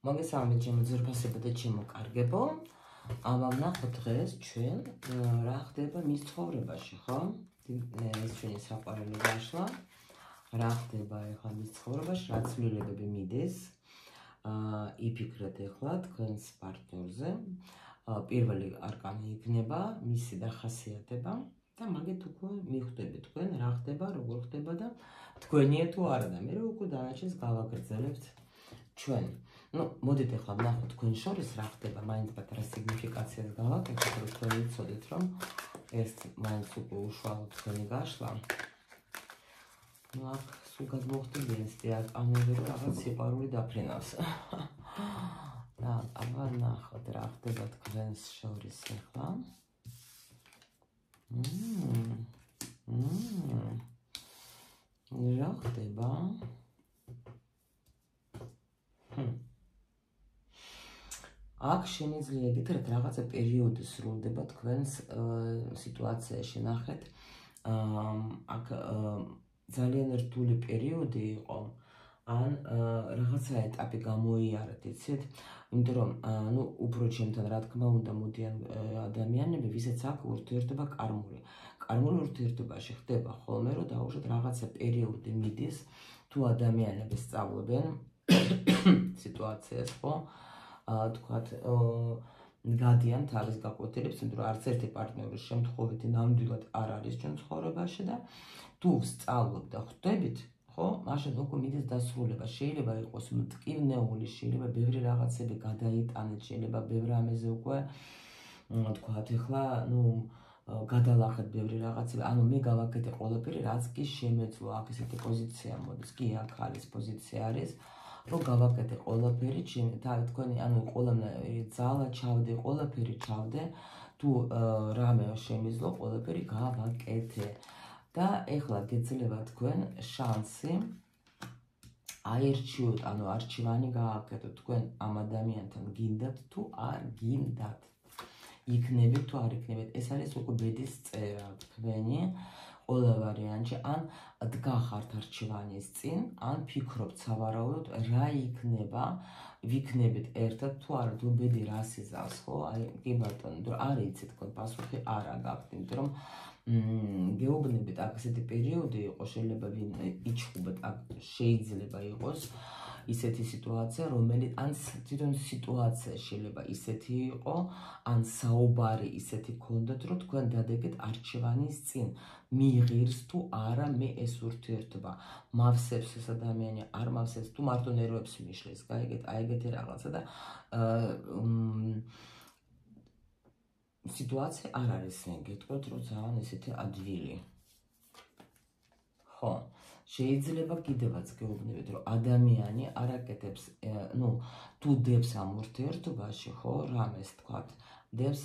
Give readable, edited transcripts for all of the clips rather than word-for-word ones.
მოგესალმებით ჩემო ძვირფასებო და ჩემო კარგებო. აბა ვნახოთ დღეს ჩვენ რა ხდება მის ცხოვრებაში, ხო? ეს ჩვენი საყვარელი გაშლა. რა ხდება ახლა მის ცხოვრებაში, რა ცვლილებები მიდის? იფიქრეთ ახლა თქვენს პარტნიორზე. პირველი არკანი იქნება მისი დახასიათება და მაგით უკვე მიხვდებით თქვენ რა ხდება, როგორ ხდება და თქვენია თუ არა და მე უკვე დანარჩენს გავაგრძელებთ ჩვენ. მოდით ახლა ვნახოთ თქვენ შორის რა ხდება, მაინც პატარა სიგნიფიკაციას გავაკეთოთ, რომ თქვენ იცოდეთ, რომ ეს მაინც უკვე უშუალოდ თქვენი გაშლა. აქ სულ გადმოხდებიან ესეთი არკანები, რომ რაღაც სიყვარული დაფრინავს. და აბა ვნახოთ რა ხდება თქვენს შორის ახლა. რა ხდება? აქ შემიძლია გითხრათ რაღაცა პერიოდი სრულდება თქვენს სიტუაციაში, ნახეთ. აქ ძალიან რთული პერიოდი იყო, ან რაღაცა ეტაპი გამოიარეთ, იცით? იმიტომ რომ უფრო ჩემთან რა თქმა უნდა მოდიან ადამიანები, ვისაც აქვს ურთიერთობა კარმული. კარმულ ურთიერთობაში ხდება ხოლმე, რომ დაუშვათ რაღაცა პერიოდი მიდის, თუ ადამიანები სწავლობენ სიტუაციას, ხო? თქვათ გადიან თავის გაკვეთილებს, იმიტომ რომ არც ერთი პარტნიორის შემთხვევითი ნამდვილად არ არის ჩვენ ცხოვრებაში და თუ სწავლობთ და ხვდებით, ხო, მაშინ უკვე მიდის დასრულება. შეიძლება იყოს მტკივნეული, შეიძლება ბევრი რაღაცები გადაიტანეთ, შეიძლება ბევრ ამაზე უკვე თქვათ ახლა, გადალახეთ ბევრი რაღაცები, ანუ მე გავაკეთე ყველაფერი, რაც კი შემეძლო, აქ ესეთი პოზიცია მოდის, კი აქ არის პოზიცია არის, რომ გავაკეთე ყველაფერი, თქვენი, ანუ ყველანაირი ძალა ჩავდე, ყველაფერი ჩავდე, თუ რამე შემეძლო, ყველაფერი გავაკეთე. და ეხლა გეძლევა თქვენ შანსი აირჩიოთ, ანუ არჩევანი გააკეთოთ, თქვენ ამ ადამიანთან გინდათ თუ არ გინდათ. იქნებით თუ არ იქნებით, ეს არის უკვე ბედის წერა თქვენი ყველა ვარიანტში, ან დგახართ არჩევანის წინ, ან ფიქრობთ სავარაუდოდ რა იქნება, ვიქნებით ერთად თუ არა, თუ ბედი რას იზავს, ხო? აი, კი ბატონო, არ იცით თქვენ პასუხი არა გაქვთ, იმიტომ რომ გეუბნებით, აქ ესეთი პერიოდი იყო, შეიძლება ვინ იჩხუბეთ, აქ შეიძლება იყოს ისეთი სიტუაცია, რომელიც ან თვითონ სიტუაცია შეიძლება ისეთი იყო, ან საუბარი ისეთი გქონდათ, რომ თქვენ დადეგეთ არჩევანის წინ, მიიღირს თუ არა მე ეს ურთიერთობა, მავსებს ეს ადამიანი, არ მავსებს, თუ მარტო ნერვებს მიშლის, გაიგეთ, აი ეგეთი რაღაცა და სიტუაცია არ არის, მე გეტყვით, რომ ძალიან ესეთი ადვილი. ხო, შეიძლება კიდევაც გეუბნებით, რომ ადამიანი არ აკეთებს, თუ დებს ამ ურთიერთობაში, ხო, რამეს თქვათ, დებს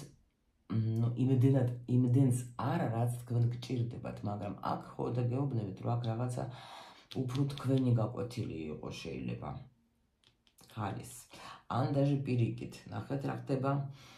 იმდენს არა, რაც თქვენ გჭირდებათ, მაგრამ აქ ხო და გეუბნებით, რომ აქ რაღაცა უფრო თქვენი გაკვეთილი იყო შეიძლება. ხალის. ან დაჟე პირიქით, ნახეთ რა ხდება.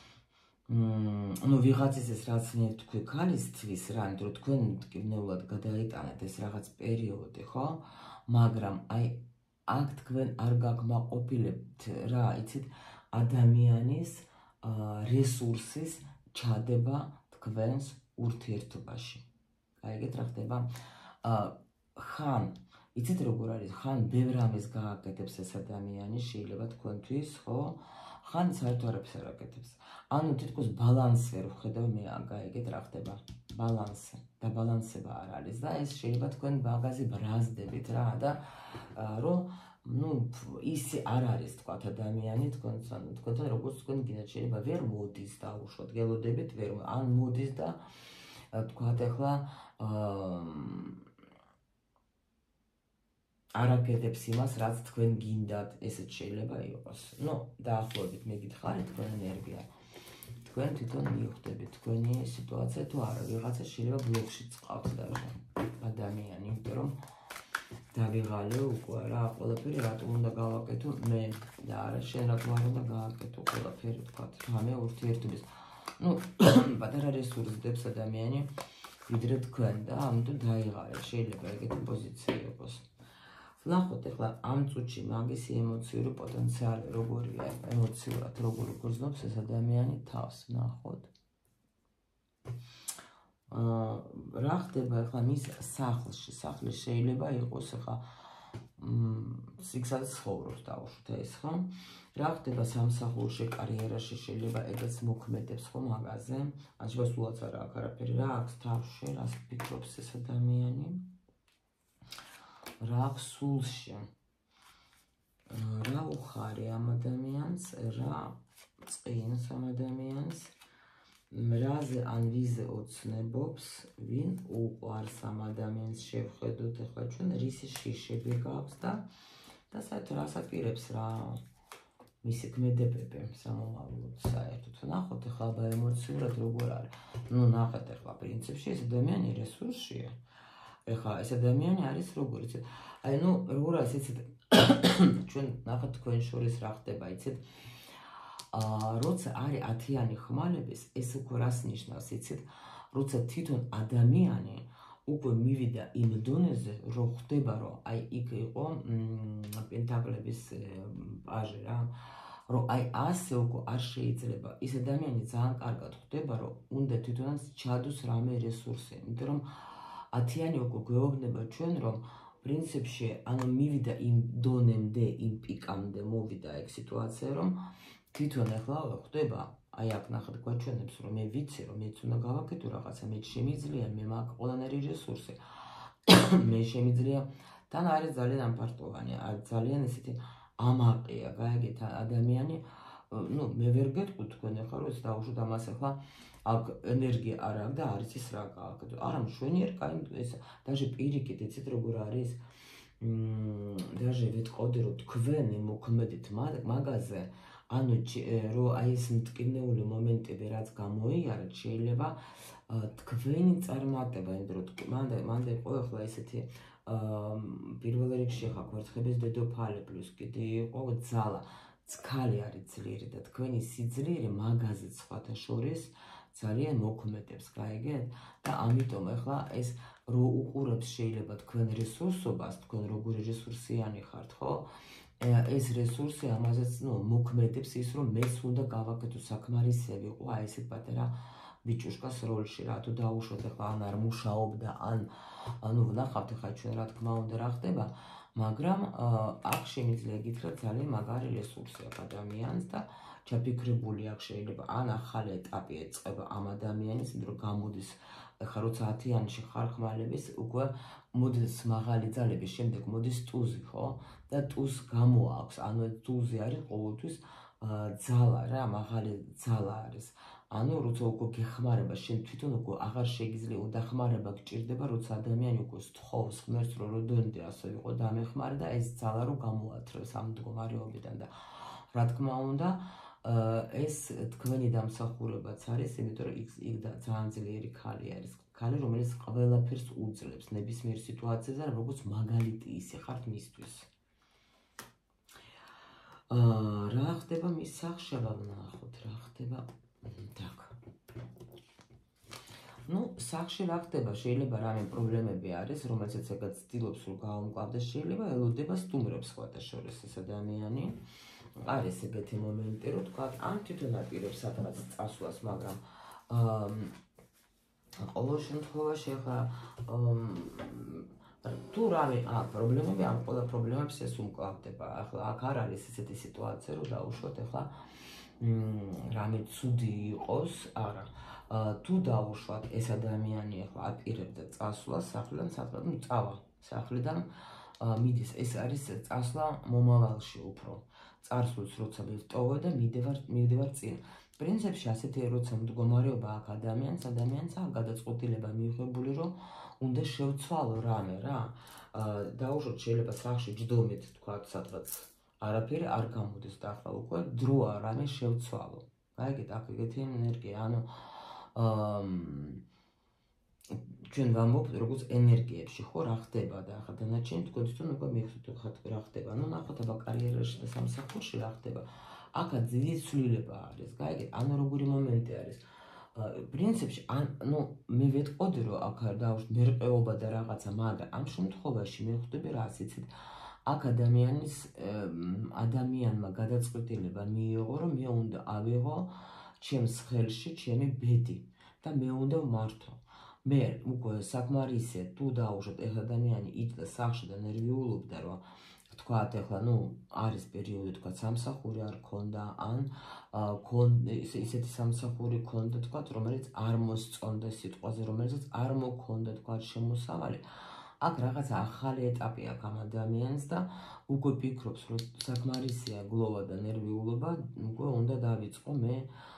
ვიღაცის ეს რაც მე თქვი ქალისთვის რა, იმიტომ რომ თქვენ მტკივნეულად გადაიტანეთ ეს რაღაც პერიოდი, ხო? მაგრამ აი აქ თქვენ არ გაკმაყოფილებთ რა, იცით, ადამიანის რესურსის ჩადება თქვენს ურთიერთობაში. გაიგეთ რა ხდება? ხან იცით როგორ არის, ხან ბევრ ამას გააკეთებს ეს ადამიანი, შეიძლება თქვენთვის, ხო? ხან საერთოდ არაფერს არ აკეთებს. ანუ თითქოს ბალანსი ვერ ვხედავ მე, გაიგეთ რა ხდება? ბალანსი და ბალანსება არ არის და ეს შეიძლება თქვენ მაგაზე ბრაზდებით რა და რომ ისი არ არის თქვათ ადამიანი თქვენთან როგორც თქვენ გინდათ, შეიძლება ვერ მოდის და უშუალოდ გელოდებით ვერ ან მოდის და თქვათ ახლა არ აკეთებს იმას, რაც თქვენ გინდათ, ესეც შეიძლება იყოს. დაახლოებით მე გითხარით თქვენ ენერგია. თქვენ თვითონ მიხვდებით თქვენი სიტუაცია თუ არა, ვიღაცა შეიძლება ბლოკში წყავთ даже ადამიანი, იმიტომ რომ დავიღალე უკვე რა, ყველაფერი რატომ უნდა გავაკეთო მე და არა შენ რატომ არ უნდა გააკეთო ყველაფერი, თქვათ, რამე ურთიერთობის. პატარა რესურსს დებს ადამიანი ვიდრე თქვენ და ამიტომ დაიღალე, შეიძლება ეგეთი პოზიცია იყოს. ვნახოთ ახლა ამ წუთში მაგისი ემოციური პოტენციალი როგორია, ემოციურად როგორ გრძნობს ეს ადამიანი თავს, ვნახოთ. რა ხდება ახლა მის სახლში? სახლი შეიძლება იყოს ახლა სიქსად ცხოვრობს დაუშვით ეს, ხო? რა ხდება სამსახურში, კარიერაში, შეიძლება ეგაც მოქმედებს ხო მაგაზე? შეიძლება სულაც არა აქვს არაფერი, რა აქვს თავში, რას ფიქრობს ეს ადამიანი? რა აქვს სულში? რა უხარი ამ ადამიანს, რა წინს ამ ადამიანს? რაზე ან ვიზე ოცნებობს, ვინ უყვარს ამ ადამიანს შევხედოთ ახლა ჩვენ რისი შიშები გაქვს და საერთოდ რას აპირებს რა მისი ქმედებები სამომავლოდ საერთოდ ვნახოთ ახლა ემოციურად როგორ არის. ნუ ნახეთ ახლა პრინციპში ეს ადამიანი რესურსია. ახლა ეს ადამიანი არის როგორ იცით? აი ნუ როგორ არის იცით ჩვენ ნახეთ თქვენ შორის რა ხდება იცით? როცა არის 10-იანი ხმალების, ეს უკვე რას ნიშნავს, იცით? როცა თვითონ ადამიანი უკვე მივიდა იმ დონეზე, რომ ხდება, რომ აი იქ იყო პენტაკლების პაჟი რა, რომ აი ასე უკვე არ შეიძლება. ის ადამიანი ძალიან კარგად ხდება, რომ უნდა თვითონაც ჩადოს რამე რესურსი, იმიტომ რომ 10-იანი უკვე გვეუბნება ჩვენ, რომ პრინციპში ანუ მივიდა იმ დონემდე, იმ პიკამდე მოვიდა ეგ სიტუაცია, რომ თვითონ ახლა ხდება, აი აქ ნახეთ გვაჩვენებს, რომ მე ვიცი, რომ მეც უნდა გავაკეთო რაღაცა, მე შემიძლია, მე მაქვს ყველანაირი რესურსი. მე შემიძლია, თან არის ძალიან ამფარტოვანი, ძალიან ესეთი ამაყია, გაიგეთ ადამიანი, ნუ მე ვერ გეტყვი თქვენ ახლა რომ ეს დაუშვოთ ამას ახლა აქ ენერგია არ აქვს და არის ის რა გააკეთო. არა, მშვენიერ კაი ეს даже პირიქით, იცით როგორ არის? даже ვეთყოდი რომ თქვენი მოქმედით მაგაზე ანუ რომ აი ეს მტკივნეული მომენტები რაც გამოიარეთ შეიძლება თქვენი წარმატება, იმიტომ რომ მანდ იყო ახლა ესეთი პირველ რიგში ხა გვერდხების დედოფალი პლუს კიდე იყო ძალა, ძქალი არის ძლიერი და თქვენი სიძლიერე მაგაზე სხვათა შორის ძალიან მოქმედებს, გაიგეთ? და ამიტომ ახლა ეს რო უყურებს შეიძლება თქვენ რესურსობას, თქვენ როგორი რესურსიანი ხართ, ხო? ეს რესურსი ამაზეც მოქმედებს ის რომ მეც უნდა გავაკეთო საკმარისები ყო აი ესეთ პატარა ბიჭუშკას როლში რა თუ დაუშვოთ ახლა ან არ მუშაობდა ანუ ვნახავთ ახლა ჩვენ რა თქმა უნდა რა ხდება მაგრამ აქ შემიძლია გითხრათ ძალიან მაგარი რესურსი აქვს ადამიანს და ჩაფიქრებული აქ შეიძლება ან ახალი ეტაპი ეწყება ამ ადამიანის იმიტომ რომ გამოდის ახლა როცა 10-იანში ხარ ხმალების უკვე მოდის მაღალი ძალების შემდეგ მოდის ტუზი ხო და ტუზ გამოაქვს ანუ ტუზი არის ყოველთვის ძალა რა მაღალი ძალა არის ანუ როცა უკვე გეხმარება შენ თვითონ უკვე აღარ შეგიძლია დახმარება გჭირდება როცა ადამიანი უკვე სთხოვს ღმერთს რომ როდონდე ასე იყო დამეხმარე და ეს ძალა რო გამოათრევს ამ მდგომარეობიდან და რა თქმა უნდა ეს თქვენი დამსახურებაც არის იმიტომ რომ იქ და ძალიან ძლიერი ქალი არის ქალი რომელიც ყველაფერს უძლებს ნებისმიერ სიტუაციაზე როგორც მაგალითი ისე ხართ მისთვის რა ხდება მის სახლში ვნახოთ რა ხდება так ну სახლში რა ხდება შეიძლება რამე პრობლემები არის რომელსაც ეგაც ცდილობს რომ გაუმკლავდეს შეიძლება ელოდება სტუმრებს სხვათა შორის ეს ადამიანი არის ეგეთი მომენტი რომ თქვა ან თვითონ აპირებს სადღაც წასვლას მაგრამ ყოველ შემთხვევაში ახლა თუ რამე პრობლემები ამ ყველა პრობლემებს ეს უმკლავდება ახლა აქ არ არის ესეთი სიტუაცია რომ დაუშვოთ ახლა რამე ცუდი იყოს არა თუ დაუშვათ ეს ადამიანი ახლა აპირებდა წასვლას სახლიდან სადღაც ну წავა სახლიდან მიდის ეს არის წასვლა მომავალში უფრო წარსულს როცა ვიტოვე და მივდივარ წინ პრინციპში ასეთი როცა მდგომარეობა აქვს ადამიანს აქვს გადაწყვეტილება მიღებული რომ უნდა შევცვალო რამე რა დაუშვოთ შეიძლება სახლში ჯდომით თქვა სადღაც არაფერი არ გამოდის და ახლა უკვე დროა რამე შევცვალო გაიგეთ აქ ეგეთი ენერგია ანუ ჩვენ ვამბობთ როგორც ენერგიებში ხო რა ხდება და ახლა დანარჩენი თქვენ თვითონ უკვე მიხვდეთ რა ხდება ну ნახოთ აბა კარიერაში და სამსახურში რა ხდება აქაც დიდი ცვლილება არის გაიგეთ ანუ როგორი მომენტი არის პრინციპში ну მე ვეტყოდი რომ აქ დავუშვით მერყეობა და რაღაცა მაგრამ ამ შემთხვევაში მე ხვდები რა იცით აქ ადამიანმა გადაწყვეტილება მიიღო, რომ მე უნდა ავიღო ჩემს ხელში ჩემი ბედი და მე უნდა ვმართო. მე უკვე საკმარისია თუ დაუშვათ ეს ადამიანი იჯდა სახლში და ნერვიულობდა, რომ თქვათ ახლა არის პერიოდი თქვათ სამსახური არ ქონდა, ან ისეთი სამსახური ქონდა თქვათ, რომელიც არ მოსწონდა სიტყვაზე, რომელსაც არ მოქონდა თქვათ შემოსავალი. აქ რაღაც ახალი ეტაპი აქვს ამ ადამიანს და უკვე ფიქრობს, რომ საკმარისია გლოვა და ნერვიულობა, უკვე უნდა დავიწყო მე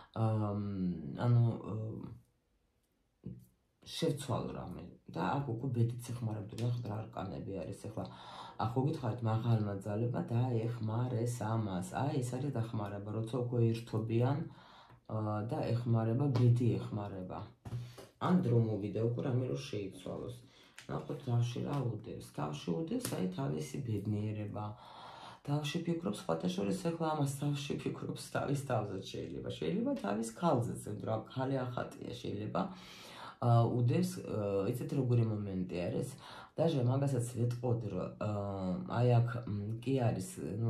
შევცვალო რამე და აქ უკვე ბედიც ეხმარებოდა, ნახეთ რა არკანები არის ახლა. ახლა გითხარით მაღალმა ძალებმა დაეხმარეს ამას. ეს არის დახმარება, როცა უკვე ერთობიან და ეხმარება, ბედი ეხმარება. ან დრო მოვიდა უკვე რამე რომ შეიცვალოს. ნახოთ თავში რა უდევს. თავში უდევს თავისი ბედნიერება. თავში ფიქრობს, სხვათა შორის ახლა ამას თავში ფიქრობს თავის თავზე შეიძლება. შეიძლება თავის ქალზეც, რა ქალი ახატია შეიძლება. უდევს, იცით როგორი მომენტი არის. დაჟე მაგასაც ვეტყოდი, რომ აქ კი არის,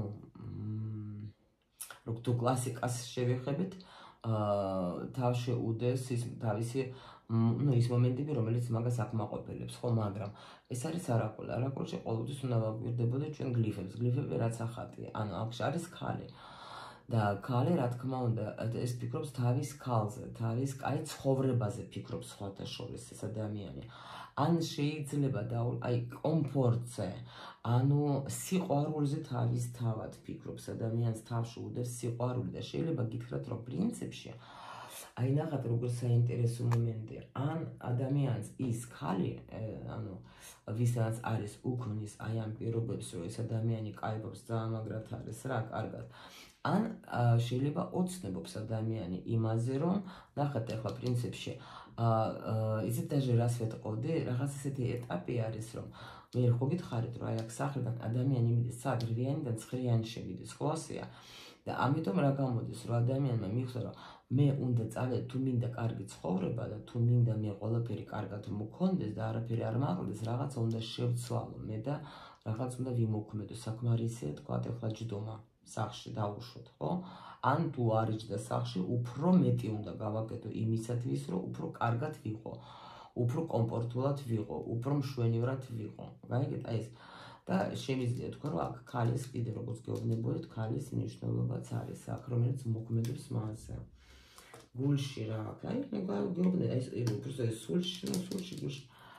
რო თუ კლასიკას შევეხებით, თავში უდევს ის თავისი ის მომენტები, რომელიც მაგას აკმაყოფილებს, ხო, მაგრამ ეს არის არაკული. არაკულში ყოველთვის უნდა ვაკვირდებოდეთ ჩვენ გლიფებს. გლიფები რაც ახატია. ანუ აქ არის ქალი. და ქალი, რა თქმა უნდა, ეს ფიქრობს თავის ქალზე, თავის კაი ცხოვრებაზე ფიქრობს სხვათა შორის ეს ადამიანი. ან შეიძლება კომფორტზე, ანუ სიყვარულზე თავისთავად ფიქრობს ადამიანს, თავში უდევს სიყვარული და შეიძლება გითხრათ, რომ პრინციპში ნახეთ როგორ საინტერესო მომენტია. ან ადამიანს ის ქალი, ანუ ვისაც არის უქმნის ამ პირობებს, რომ ეს ადამიანი კაიფობს ძალიან მაგრად არის რა, კარგად. ან შეიძლება ოცნებობს ადამიანი იმაზე, რომ ნახეთ ახლა პრინციპში იცით დაჟე რას ვეტყოდი, რაღაც ესეთი ეტაპი არის, რომ მე ხო გითხარით, რომ აქ სახლიდან ადამიანი მიდის საგრიანი ცხრიანი შევიდეს, ხო ასეა. და ამიტომ რა გამოდის, რომ ადამიანმა მიხვდა, რომ მე უნდა წავედე, თუ მინდა კარგი ცხოვრება და თუ მინდა მე ყველაფერი კარგად მქონდეს და არაფერი არ მაყრდეს, რაღაცა უნდა შევცვალო მე და რაღაც უნდა ვიმოქმედო, საკმარისია თქვა ახლა ჯდომა სახლში დაუშვოთ, ხო? ან თუ არ იჯდა სახლში, უფრო მეტი უნდა გავაკეთო იმისათვის, რომ უფრო კარგად ვიყო, უფრო კომფორტულად ვიყო, უფრო მშვენივრად ვიყო. გაიგეთ, ეს და შემიძლია თქვა, რომ აქ ქალის კიდე როგორც გეუბნებოდეთ, ქალის მნიშვნელობაც არის აქ, რომელიც მოქმედებს მასზე. გულში რა აქვს, გეუბნე, უბრალოდ სულში, გულში.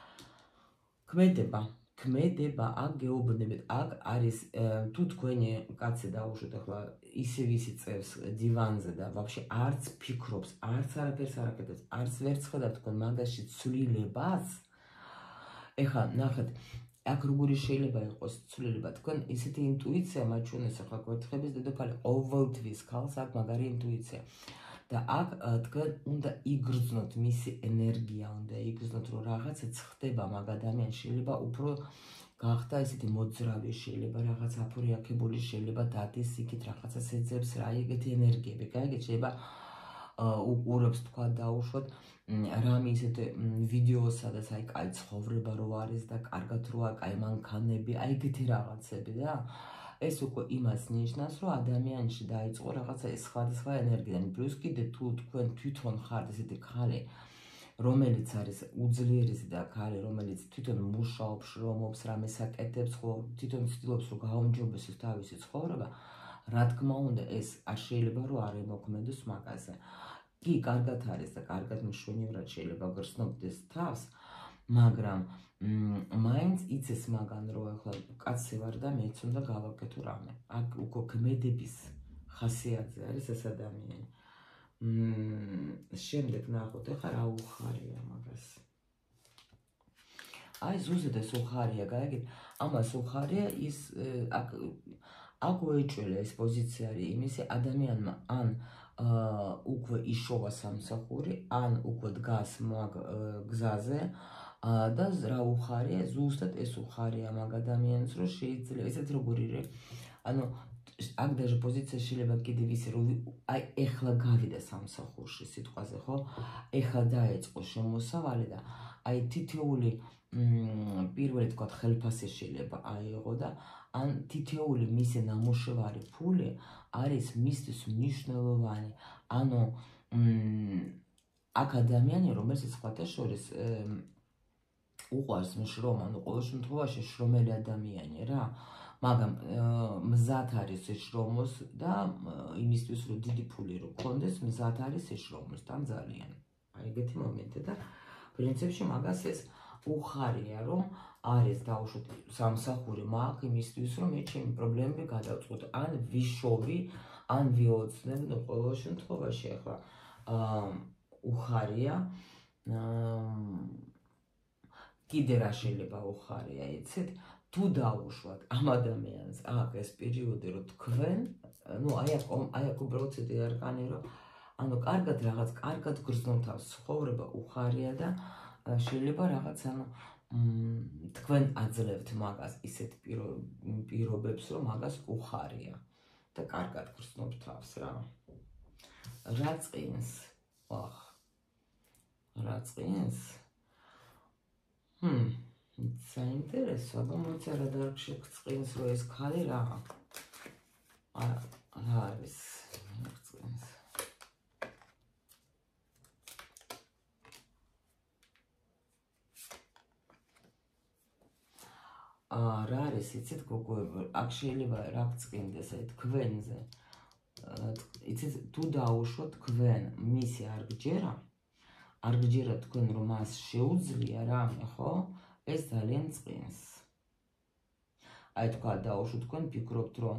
ქმედება, აქ გეუბნებით, აქ არის თუ თქვენი კაცი დაუშვოთ ახლა ისევ ისი წევს დივანზე და ვაფშე არც ფიქრობს, არც არაფერს არ აკეთებს, არც ვერ ხედავთ თქვენ მაგაში ცვლილებას. ეხლა ნახეთ, აქ როგორი შეიძლება იყოს ცვლილება, თქვენ ისეთი ინტუიცია მაჩვენეს ახლა გვერთხების დედოფალი ყოველთვის ქალს აქ მაგარი ინტუიცია. და აქ თქვენ უნდა იგრძნოთ მისი ენერგია, უნდა იგრძნოთ, რომ რაღაცა ხდება მაგ ადამიანს, შეიძლება უფრო გახდა ესეთი მოძრავი, შეიძლება რაღაც აფორიაქებული, შეიძლება დადეს იქით რაღაცას ეძებს რა ეგეთი ენერგიები, გაიგეთ, შეიძლება უყურებს თქვა დაუშვოთ რამე ისეთ ვიდეოს, სადაც კაი ცხოვრება რო არის და კარგად როა, კაი მანქანები, ეგეთი რაღაცები და ეს უკვე იმას ნიშნავს, რომ ადამიანში დაიწყო რაღაცა სხვადასხვა ენერგია. პლუს კიდე თუ თქვენ თვითონ ხართ ესეთი ქალი, რომელიც არის უძლიერესი და ქალი, რომელიც თვითონ მუშაობს, შრომობს, რამეს აკეთებს, ხო, თვითონ ცდილობს, რომ გაუმჯობესოს თავისი ცხოვრება, რა თქმა უნდა, ეს არ შეიძლება რომ არ ემოქმედოს მაგაზე. კი, კარგად არის და კარგად მშვენივრად შეიძლება გრძნობდეს თავს, მაგრამ მაინც იცეს მაგან, რომ ახლა კაცი ვარ და მეც უნდა გავაკეთო რამე. აქ უკვე ქმედების ხასიათზე არის ეს ადამიანი. შემდეგ ნახოთ, ახლა რა უხარია მაგას. ზუსტად ეს უხარია, გაიგეთ? ამას უხარია ის აქ უეჭველა ეს პოზიცია არის იმისი ადამიანმა ან უკვე იშოვა სამსახური, ან უკვე დგას მაგ გზაზე და რა უხარია, ზუსტად ეს უხარია მაგ ადამიანს, რომ შეიძლება ესეც როგორი ანუ აქ დაჟე პოზიცია შეიძლება კიდევ ისე რომ ეხლა გავიდა სამსახურში სიტყვაზე, ხო? ეხლა დაეწყო შემოსავალი და თითეული პირველი თქვა ხელფასი შეიძლება აიღო და ან თითეული მისი ნამუშევარი ფული არის მისთვის მნიშვნელოვანი. ანუ აქ ადამიანი, რომელსაც სხვათა შორის უყვარს შრომა, ანუ ყოველ შემთხვევაში შრომელი ადამიანია რა, მაგრამ მზად არის ეშრომოს და იმისთვის რომ დიდი ფული რო გქონდეს, მზად არის ეშრომოს და ძალიან. აი ეგეთი მომენტი და პრინციპში მაგას ეს უხარია, რომ არის დაუშვოთ სამსახური მაგ იმისთვის, რომ მე ჩემი პრობლემები გადავწყვეტ, ან ვიშოვი, ან ვიოცნებ, ну ყოველ შემთხვევაში ახლა უხარია. კიდე რა შეიძლება უხარია, იცით? თუ დაუშვათ ამ ადამიანს აქ ეს პერიოდი, რომ თქვენ, ну აი აქ უბრალოდ ცეთი არკანი, რომ ანუ კარგად რაღაც, კარგად გრძნობ ცხოვრება უხარია და შეიძლება რაღაც, ანუ თქვენ აძლევთ მაგას ისეთ პირობებს, რომ მაგას უხარია და კარგად გრძნობ თავს რა. რა წინს? ვახ. რა წინს? საინტერესო, აბა მოიცა რა დარგში წინს, რომ ეს ქალი რა არის წინს. რა არის, იცით გოგოები, აქ შეიძლება რა წინდეს აი თქვენზე. იცით, თუ დაუშვოთ თქვენ მისი არ გჯერა თქვენ რომ მას შეუძლია რამე, ხო? ეს ძალიან წინს. აი თქვა დაუშვოთ თქვენ ფიქრობთ რომ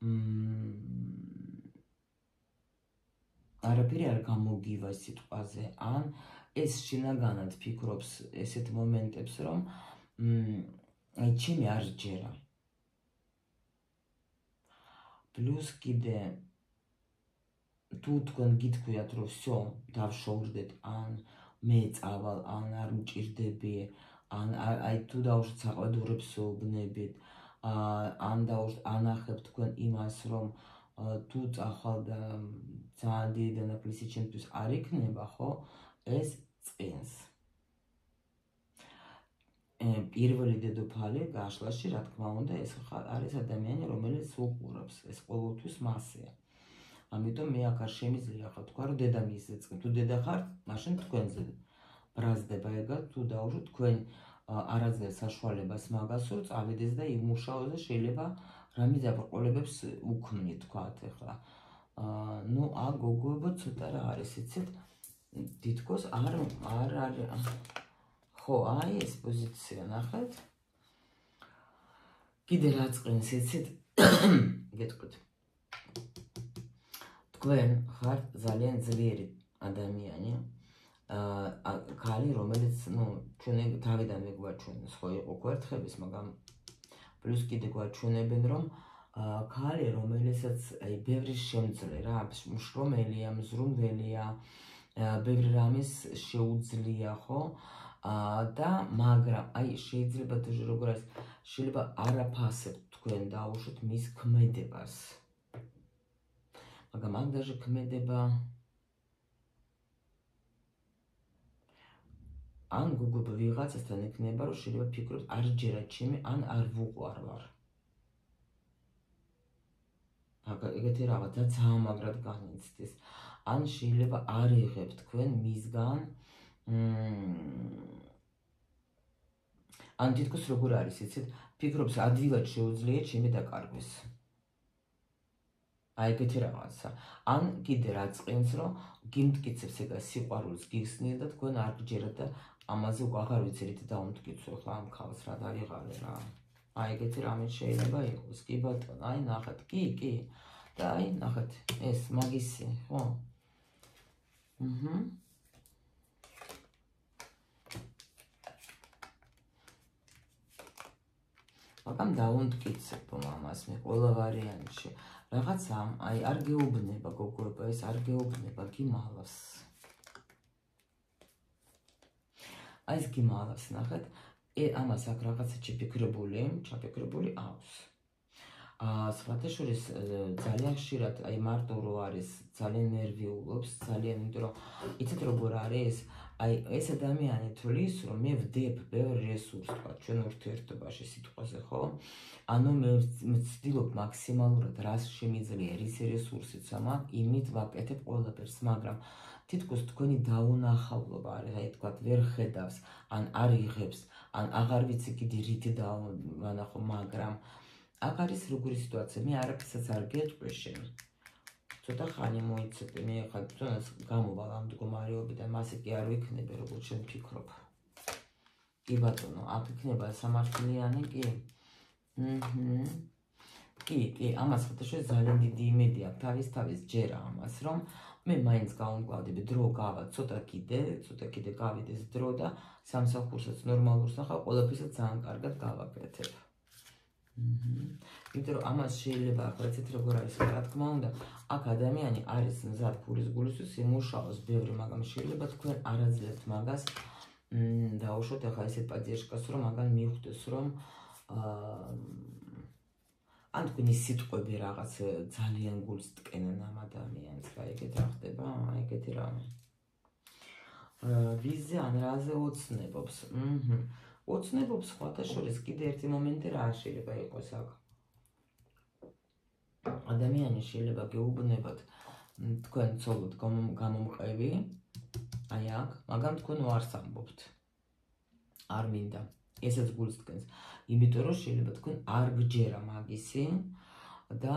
არაფერი არ გამოგივა სიტყვაზე, ან ეს შინაგანად ფიქრობს ესეთ მომენტებს, რომ აი ჩემი არ ჯერა. პლუს კიდე თუ თქვენ გითქვიათ რომ всё დავშორდეთ, ან მე წავალ, ან არ მჭირდები, ან აი თუ დაუშვათ საყვედურებს ვუბნებით, ან დაუშვათ ანახებ თქვენ იმას, რომ თუ წახვალ და ძალიან დიდი დანაკლისი ჩემთვის არ იქნება, ხო? ეს წინს. პირველი დედოფალი გაშლაში, რა თქმა უნდა, ეს არის ადამიანი, რომელიც უყურებს, ეს ყოველთვის მასია. ამიტომ მე აქ არ შემიძლია ხო თქვა, რომ დედამისზე წინ. თუ დედა ხართ, მაშინ თქვენზე ბრაზდება ეგად, თუ დაუშვოთ თქვენ არ აძლევთ საშუალებას მაგას, რომ წავიდეს და იმუშაოს და შეიძლება რამე დაბრკოლებებს უქმნით, თქვათ ახლა. ну აქ გოგოებო ცოტა რა არის, იცით? თითქოს არ ხო, აი ეს პოზიცია ნახეთ. კიდე რა წინს, იცით? გეტყვით. თქვენ ხართ ძალიან ძლიერი ადამიანი, ქალი, რომელიც, ну, ჩვენ თავიდანვე გვაჩვენეს, ხო იყო გვერთხების, მაგრამ პლუს კიდე გვაჩვენებენ, რომ ქალი, რომელსაც აი ბევრი შემძლე რა, მშრომელია, მზრუნველია, ბევრი რამის შეუძლია, ხო? და მაგრამ აი შეიძლება როგორ არის, შეიძლება არაფასებთ თქვენ დაუშვოთ მის ქმედებას. მაგრამ აქ даже ქმედება ან გოგოба ვიღაცასთან იქნება, რომ შეიძლება ფიქრობთ არ ჯერა ჩემი, ან არ ვუყვარ ვარ. ეგეთი რაღაცა ძალიან მაგრად განიცდის. ან შეიძლება არ იღებ თქვენ მისგან ან თითქოს როგორ არის, იცით? ფიქრობს ადვილად შეუძლია ჩემი დაკარგვის. აი ეგეთი რაღაცა. ან კიდე რა წინს, რომ გიმტკიცებს ეგა სიყვარულს გიხსნით და თქვენ არ გჯერათ და ამაზე უკვე აღარ ვიცით დაუმტკიცო ახლა ამ ქალს რა დაიღალე რა. აი ეგეთი რამე შეიძლება იყოს. კი ბატონო, აი ნახეთ, კი. და აი ნახეთ, ეს მაგისი, ხო? მაგრამ დაუმტკიცებ ამას მე ყველა ვარიანტში. რაღაცა აი არ გეუბნება გოგოება, ეს არ გეუბნება, გიმალავს. აი ეს გიმალავს, ნახეთ. ამას აქ რაღაცა ჩაფიქრებული აქვს. სხვათა შორის ძალიან ხშირად აი მარტო რო არის ძალიან ნერვიულობს, ძალიან, იმიტომ რომ იცით როგორ არის, აი ეს ადამიანი თვლის, რომ მე ვდებ ბევრ რესურსს, თქვა ჩვენ ურთიერთობაში სიტყვაზე, ხო? ანუ მე ვცდილობ მაქსიმალურად რას შემიძლია რის რესურსიც მაქვს, იმით ვაკეთებ ყველაფერს, მაგრამ თითქოს თქვენი დაუნახავლობა არის, აი თქვა ვერ ხედავს, ან არ იღებს, ან აღარ ვიცი კიდე რით დავანახო, მაგრამ აქ არის როგორი სიტუაცია, მე არაფერსაც არ გეტყვი შენ. ცოტა ხანი მოიცადე, მე ხა თუნდაც გამოვალ ამ მდგომარეობიდან, მასე კი არ ვიქნები, როგორც შენ ფიქრობ. კი ბატონო, აქ იქნება სამართლიანი, კი? კი, ამას ხოთაშორის ძალიან დიდი იმედი აქვს, თავის ჯერა ამას, რომ მე მაინც გავუმკლავდები, დრო გავა, ცოტა კიდე გავიდეს დრო და სამსახურსაც ნორმალურს ახლა ყველაფერსაც ძალიან კარგად გავაკეთებ. იმიტომ რომ ამას შეიძლება ახლა ეცეთ როგორ არის, რა თქმა უნდა, აქ ადამიანი არის მზად ფურის გულისთვის იმუშაოს ბევრი, მაგრამ შეიძლება თქვენ არ აძლევთ მაგას დაუშვოთ ახლა ესეთ პადიაჟკას, რომ მაგან მიხვდეს, რომ ან თქვენი სიტყვები რაღაც ძალიან გულს ტკენენ ამ ადამიანს, რა ეგეთ რა ხდება, ეგეთი რამე. ვიზე ან რაზე ოცნებობს? ოცნებობს სხვათა შორის კიდე ერთი მომენტი რა შეიძლება იყოს აქ. ადამიანი შეიძლება გეუბნებათ თქვენ ცოლოდ გამომყევი, აი აქ, მაგრამ თქვენ უარს ამბობთ. არ მინდა. ესაც გულს ტკენს. იმიტომ რომ შეიძლება თქვენ არ გჯერა მაგისი და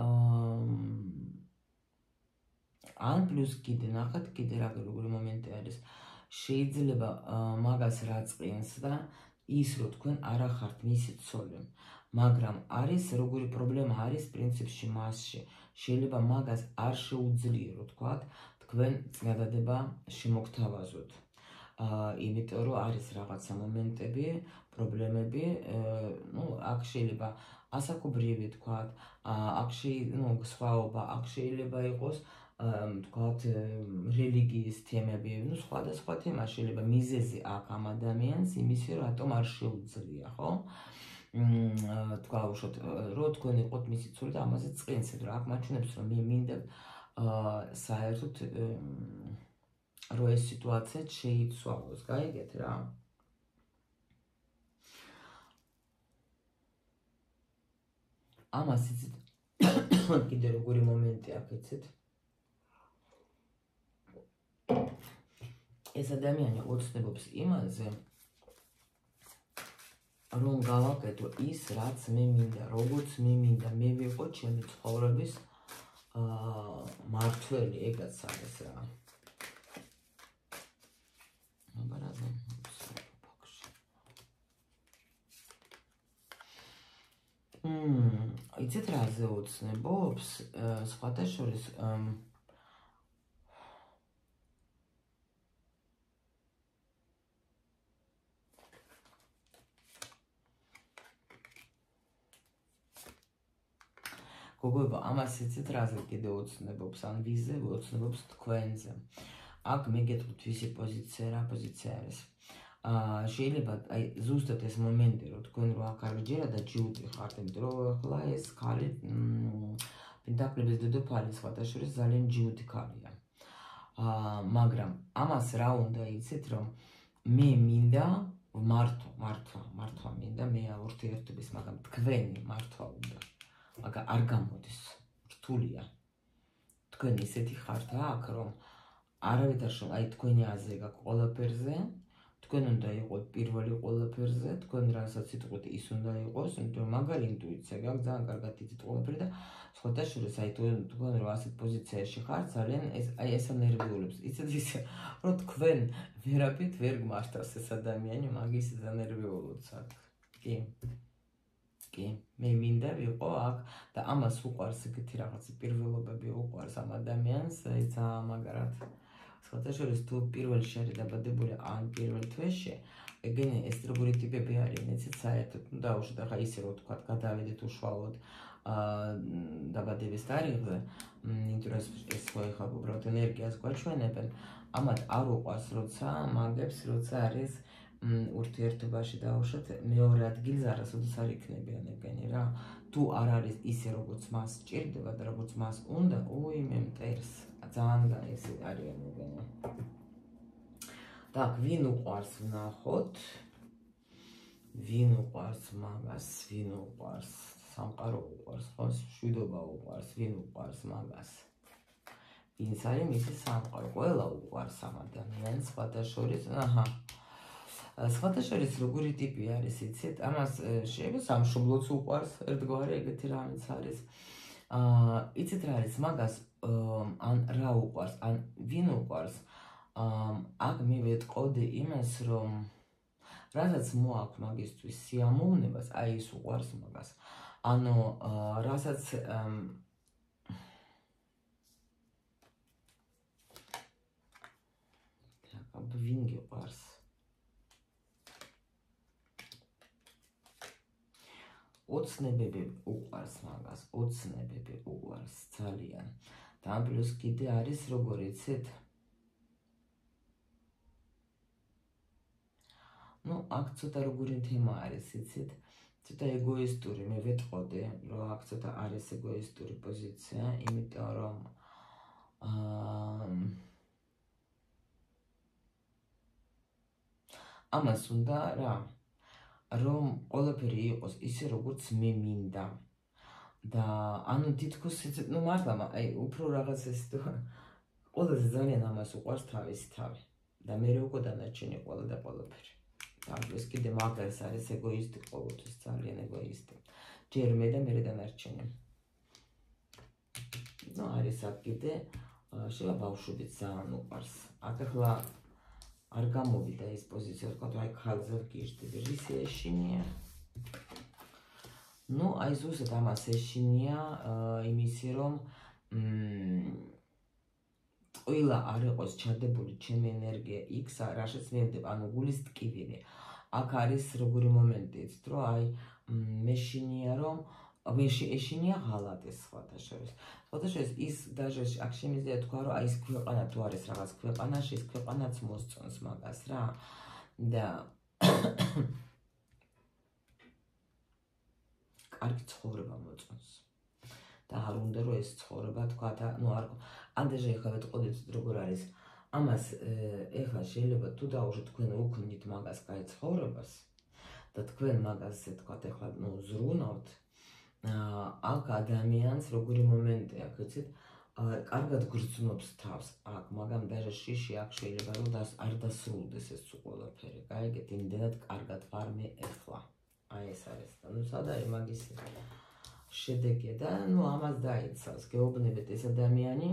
ან პლუს კიდე ნახეთ, კიდე როგორი მომენტი არის. შეიძლება მაგას რაწყინს და ის რომ თქვენ არ ახართ მისი ცოლი, მაგრამ არის როგორი პრობლემა არის პრინციპში მასში. შეიძლება მაგას არ შეუძლია, რომ თქვათ, თქვენ წინადადება შემოგთავაზოთ. იმიტომ რომ არის რაღაცა მომენტები, პრობლემები, აქ შეიძლება ასაკობრივი თქვათ, აქ სხვაობა, აქ შეიძლება იყოს თქვათ რელიგიის თემები, სხვადასხვა თემა შეიძლება მიზეზი აქ ამ ადამიანს იმისი, რომ რატომ არ შეუძლია, ხო? თქვა უშოთ, რომ თქვენ იყოთ მისი ცოლი და ამაზე წყინსეთ, რა აქ მაჩვენებს, რომ მე მინდა საერთოდ რომ ეს სიტუაცია შეიცვალოს, გაიგეთ რა? ამას იცით კიდე როგორი მომენტი აქ იცით? ეს ადამიანი ოცნებობს იმაზე, რომ გავაკეთო ის, რაც მე მინდა, როგორც მე მინდა, მე ვიყო ჩემი ცხოვრების მართველი, ეგაც არის რა. იცით რაზე ოცნებობს? სხვათა შორის გოგოებო, ამას იცით რაზე კიდე ოცნებობს, ან ვიზე ოცნებობს თქვენზე. აქ მე გეტყვით ვისი პოზიცია, რა პოზიცია არის. შეიძლება აი ზუსტად ეს მომენტი, რომ თქვენ რო აქ არ გჯერა და ჯიუტი ხართ, იმიტომ რომ ახლა ეს ქალი პენტაკლების დედოფალი სხვათა შორის ძალიან ჯიუტი ქალია. მაგრამ ამას რა უნდა იცით, რომ მე მინდა მართვა მინდა, მე ურთიერთობის, მაგრამ თქვენი მართვა უნდა. მაგრამ არ გამოდის, რთულია. თქვენ ისეთი ხართ აქ, რომ არავითარ აი თქვენი აზრი გაქვს ყველაფერზე, თქვენ უნდა იყოთ პირველი ყველაფერზე, თქვენ რასაც იტყვით ის უნდა იყოს, იმიტომ რომ მაგარი ინტუიცია გაქვს, ძალიან კარგად იცით ყველაფერი და სხვათა შორის აი თქვენ რომ ასეთ პოზიციაში ხართ, ძალიან ესა ნერვიულებს. იცით ისე, რომ თქვენ ვერაფრით ვერ გმართავს ეს ადამიანი, მაგის ნერვიულობს აქ. კი, მე მინდა ვიყო აქ და ამას უყვარს ეგეთი რაღაცა პირველობები უყვარს ამ ადამიანს, ძალიან მაგრად. სხვათა შორის თუ პირველში არის დაბადებული ან პირველ თვეში, ეგენი ეს როგორი ტიპები არიან, იცით საერთოდ, დაუშვათ ახლა ისე რომ თქვა გადავედით უშუალოდ დაბადების თარიღზე, იმიტომ რომ ეს ხო ახლა უბრალოდ ენერგიას გვაჩვენებენ, ამათ არ უყვარს როცა მაგებს, როცა არის ურთიერთობაში დაუშვათ მეორე ადგილზე არასოდეს არ იქნებიან ეგენი რა. თუ არ არის ისე როგორც მას სჭირდება და როგორც მას უნდა, მე მტერს ძალიან გაიზი არიან ეგენი. Так, ვინ უყვარს ვნახოთ. ვინ უყვარს მაგას, ვინ უყვარს სამყარო უყვარს, ხო, შვიდობა უყვარს, ვინ უყვარს მაგას. ვინც არის მისი სამყარო, ყველა უყვარს ამ ადამიანს, სხვათა შორის, სხვათა შორის როგორი ტიპი არის, იცით? ამას შეიძლება სამშობლოც უყვარს, ერთგვარი ეგეთი რამეც არის. იცით რა არის მაგას, ან რა უყვარს, ან ვინ უყვარს. აქ მე ვეტყოდი იმას, რომ რასაც მოაქვს მაგისთვის სიამოვნებას, აი ის უყვარს მაგას. ანუ რასაც ვინ გიყვარს? ოცნებები უყვარს მაგას, ოცნებები უყვარს ძალიან. და ამ პლუს კიდე არის როგორ იცით? აქ ცოტა როგორი თემა არის, იცით? ცოტა ეგოისტური, მე ვეტყოდი, რომ აქ ცოტა არის ეგოისტური პოზიცია, იმიტომ რომ ამას უნდა რა, რომ ყველაფერი იყოს ისე, როგორც მე მინდა. და ანუ თითქოს იცით, მართლა, უფრო რაღაც ეს ყველაზე ძალიან ამას უყვარს თავისი თავი. და მერე უკვე დანარჩენი ყველა და ყველაფერი. ეს კიდე მაგას არის ეგოისტი, ყოველთვის ძალიან ეგოისტი. ჯერ მე და მერე დანარჩენი. არის აქ კიდე შეიძლება ბავშვებიც ძალიან უყვარს. აქ ახლა არ გამოვიდა ეს პოზიცია, თქვა, აი ხალხზე ვგიჟდები, რისი ეშინია. აი ზუსტად ამას ეშინია იმისი, რომ ყველა არ იყოს ჩადებული ჩემი ენერგია იქ, რაშიც მე ვდება, ანუ გულის ტკივილი. აქ არის როგორი მომენტიც, რომ აი მეშინია, რომ ეშინია ღალატი სხვათა შორის. სხვათა შორის ის დაჟე აქ შემიძლია თქვა, რომ აი ეს ქვეყანა თუ არის რაღაც ქვეყანაში, ეს ქვეყანაც მოსწონს მაგას რა. და კარგი ცხოვრება მოწონს. და არ უნდა რომ ეს ცხოვრება თქვა და არ ანდეჟე ხა ვეტყოდით როგორ არის. ამას ეხლა შეიძლება თუ დაუშვათ თქვენ უქმნით მაგას კაი ცხოვრებას და თქვენ მაგაზე თქვა ეხლა ზრუნავთ, აქ ადამიანს როგორი მომენტი აქვს, იცით? კარგად გრძნობს თავს აქ, მაგრამ даже შიში აქ შეიძლება რომ არ დასრულდეს ეს ყველაფერი. გაიგეთ, იმდენად კარგად ვარ მე ეხლა. აი ეს არის და სადა არის მაგის შედეგი და ამას დაიცავს. გეუბნებით ეს ადამიანი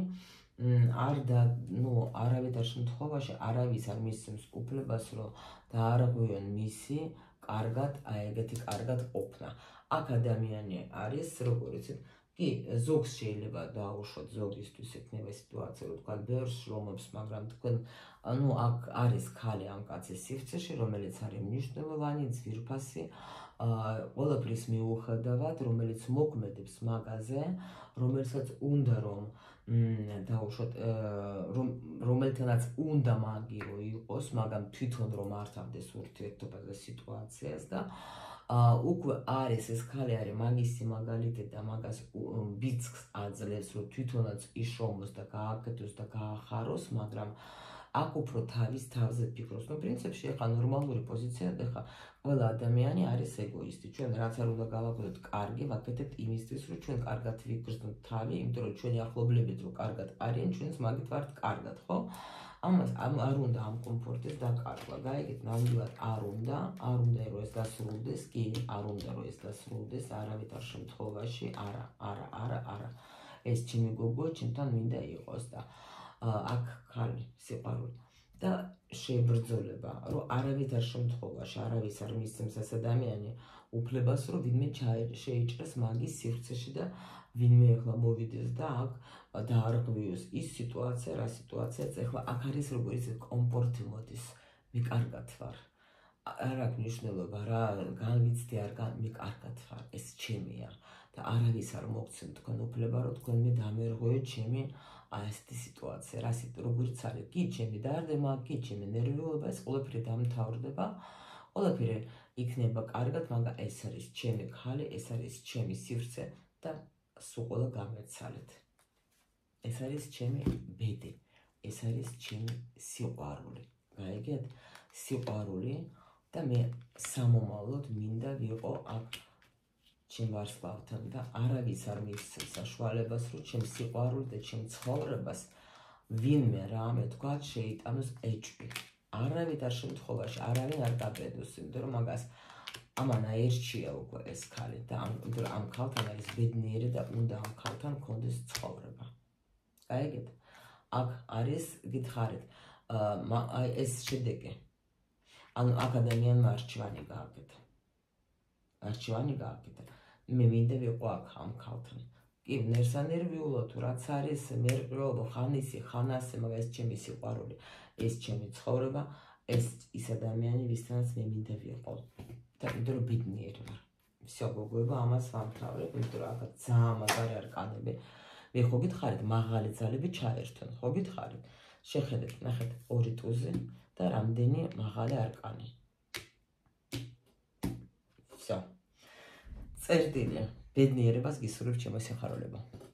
არავითარ შემთხვევაში არავის არ მისცემს უფლებას, რომ დაარღვიონ მისი კარგად, აი ეგეთი კარგად ყოფნა. აქ ადამიანი არის, როგორ იცით? კი, ზოგს შეიძლება დაუშვოთ, ზოგისთვის ექნება სიტუაცია, რომ თქვა ბევრს შრომობს, მაგრამ თქვენ აქ არის ქალი ამ კაცის სივრცეში, რომელიც არის მნიშვნელოვანი, ძვირფასი, ყველაფრის მიუხედავად, რომელიც მოქმედებს მაგაზე, რომელსაც უნდა რომ დაუშვოთ, რომელთანაც უნდა მაგირო იყოს, მაგრამ თვითონ რომ მართავდეს ურთიერთობას და სიტუაციას და უკვე არის ეს ქალი არის მაგისი მაგალითი და მაგას ბიძგს აძლევს, რომ თვითონაც იშრომოს და გააკეთოს და გაახაროს, მაგრამ აქ უფრო თავის თავზე ფიქრობს. პრინციპში ახლა ნორმალური პოზიცია, ახლა ყველა ადამიანი არის ეგოისტი. ჩვენ რაც არ უნდა გავაკეთოთ კარგი, ვაკეთებთ იმისთვის, რომ ჩვენ კარგად ვიგრძნოთ თავი, იმიტომ რომ ჩვენი ახლობლებით რო კარგად არიან, ჩვენს მაგით ვართ კარგად, ხო? ამას არ უნდა ამ კომფორტის დაკარგვა. გაიგეთ, ნამდვილად არ უნდა რომ ეს დასრულდეს, კი, არ უნდა რომ ეს დასრულდეს არავითარ შემთხვევაში, არა. ეს ჩემი გოგო, ჩემთან მინდა იყოს და აქ ხალი სიყვარული და შებრძოლება, რომ არავითარ შემთხვევაში არავის არ მისცემს ეს ადამიანი უფლებას, რომ ვინმე შეიჭრას მაგის სივრცეში და ვინმე ახლა მოვიდეს და აქ დაარღვიოს ის სიტუაცია, რა სიტუაციაც ახლა აქ არის, როგორც კომფორტი მოდის, მე კარგად ვარ. არ აქვს მნიშვნელობა რა განვიცდი არ მე კარგად ვარ, ეს ჩემია და არავის არ მოგცემ თქვენ უფლება, რომ თქვენ მე დამერღვიოთ ჩემი აი ესეთი სიტუაცია, როგორც არის, კი ჩემი დარდემა, კი ჩემი ნერვიულობა, ეს ყველაფერი დამთავრდება ყველაფერი იქნება კარგად, მაგრამ ეს არის ჩემი ქალი, ეს არის ჩემი სივრცე და სულ ყველა გამეცალეთ. ეს არის ჩემი ბედი, ეს არის ჩემი სიყვარული. გაიგეთ? სიყვარული და მე სამომავლოდ მინდა ვიყო აქ ჩემ ვარსკვლავთან და არავის არ მისცემს საშუალებას, რომ ჩემ სიყვარული და ჩემ ცხოვრებას ვინმე რამე თქვა შეიტანოს ეჭვი. არავითარ შემთხვევაში არავინ არ გაბედოს, იმიტომ რომ მაგას ამან აერჩია უკვე ეს ქალი და ამ ქალთან არის ბედნიერი და უნდა ამ ქალთან კონდეს ცხოვრება. გაიგეთ? აქ არის გითხარით, ეს შედეგი. ანუ აქ ადამიანმა არჩევანი გააკეთა. არჩევანი გააკეთა. მე მინდა ვიყო აქ ამ ქალთან. კი, ნერსანერვიულად თუ რაც არის, მერყეობა, ხანისი, ხანასე, მაგრამ ეს ჩემი სიყვარული, ეს ჩემი ცხოვრება, ეს ის ადამიანი, ვისთანაც მე მინდა ვიყო. და იმიტომ რომ ბედნიერი ვარ. всё, გოგოება, ამას ვამთავრებ, იმიტომ რომ აქ ძალიან მაგარი არკანები. მე ხო გითხარით, მაღალი ძალები ჩაერთვენ, ხო გითხარით? შეხედეთ, ნახეთ, 2 ტუზი და რამდენი მაღალი არკანი. всё. წერტილი, ბედნიერებას გისურვებ ჩემო სიხარულებო.